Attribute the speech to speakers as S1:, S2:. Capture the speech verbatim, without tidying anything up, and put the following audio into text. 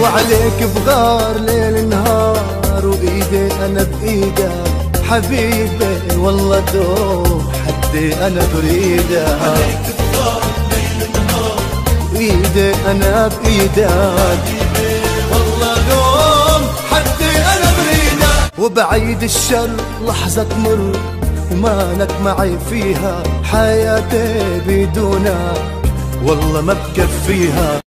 S1: وعليك بغار ليل نهار، وإيدي أنا بإيدك حبيبي والله دوم حدي أنا بريدك.
S2: عليك بغار ليل نهار،
S1: إيدي أنا بإيدك والله دوم حدي أنا بريدك. وبعيد الشر لحظة تمر ومالك معي فيها، حياتي بدونك والله ما بكفيها.